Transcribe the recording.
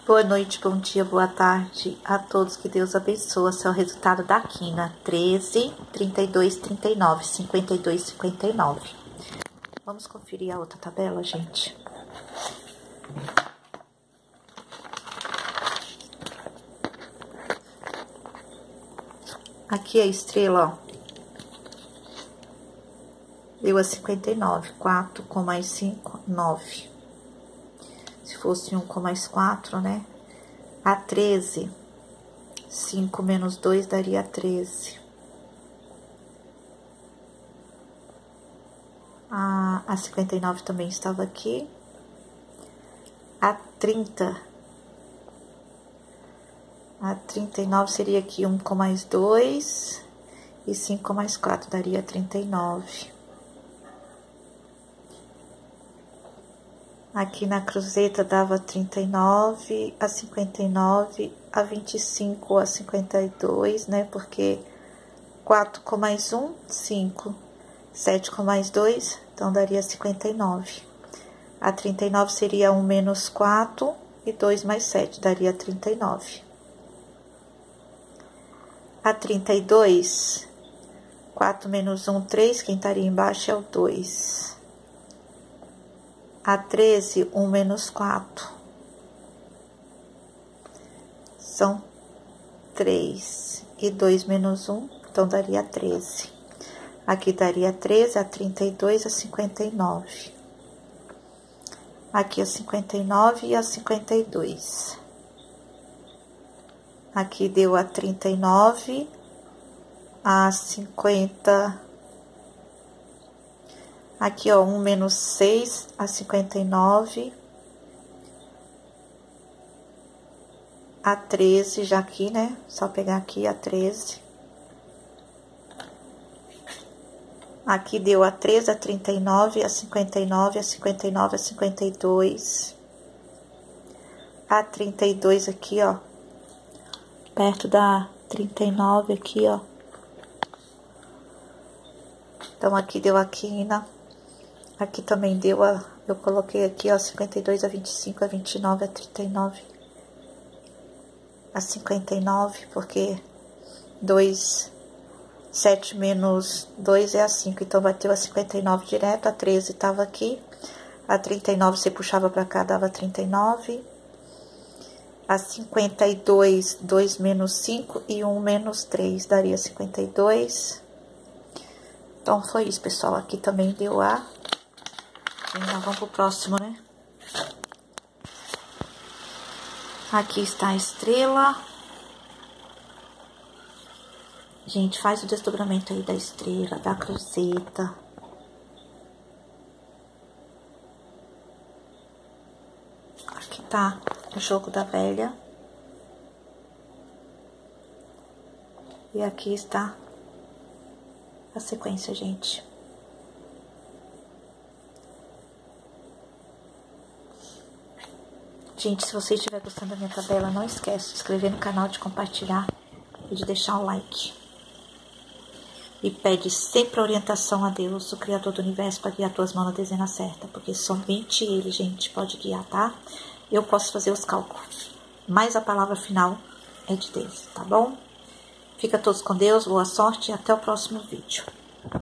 Boa noite, bom dia, boa tarde a todos. Que Deus abençoe. Esse é o resultado da quina. 13, 32, 39, 52, 59. Vamos conferir a outra tabela, gente. Aqui a estrela, ó. Deu a 59. 4 com mais 5, 9. Se fosse 1 com mais 4, né? A 13, 5 menos 2 daria 13. A 59 também estava aqui. A 30. A 39 seria aqui 1 com mais 2 e 5 com mais 4 daria 39. Aqui na cruzeta dava 39, a 59, a 25, a 52, né? Porque 4 com mais 1, 5. 7 com mais 2, então daria 59. A 39 seria 1 menos 4 e 2 mais 7, daria 39. A 32, 4 menos 1, 3, quem estaria embaixo é o 2. A 13, 1 menos 4. São 3. E 2 menos 1, então daria 13. Aqui daria 13, a 32, a 59. Aqui a 59 e a 52. Aqui deu a 39, a 50... Aqui, ó, 1 menos 6, a 59. A 13, já aqui, né? Só pegar aqui a 13. Aqui deu a 13, a 39, a 59, a 59, a 52. A 32 aqui, ó. Perto da 39 aqui, ó. Então, aqui deu a quina. Aqui também deu eu coloquei aqui, ó, 52, a 25, a 29, a 39, a 59, porque 7 menos 2 é a 5, então bateu a 59 direto, a 13 tava aqui, a 39 você puxava pra cá, dava 39, a 52, 2 menos 5 e 1 menos 3, daria 52. Então, foi isso, pessoal, aqui também deu a... Nós vamos pro próximo, né? Aqui está a estrela. Gente, faz o desdobramento aí da estrela, da cruzeta. Aqui tá o jogo da velha. E aqui está a sequência, gente. Gente, se você estiver gostando da minha tabela, não esquece de se inscrever no canal, de compartilhar e de deixar um like. E pede sempre a orientação a Deus, o Criador do Universo, para guiar tuas mãos na dezena certa. Porque somente Ele, gente, pode guiar, tá? Eu posso fazer os cálculos, mas a palavra final é de Deus, tá bom? Fica todos com Deus, boa sorte e até o próximo vídeo.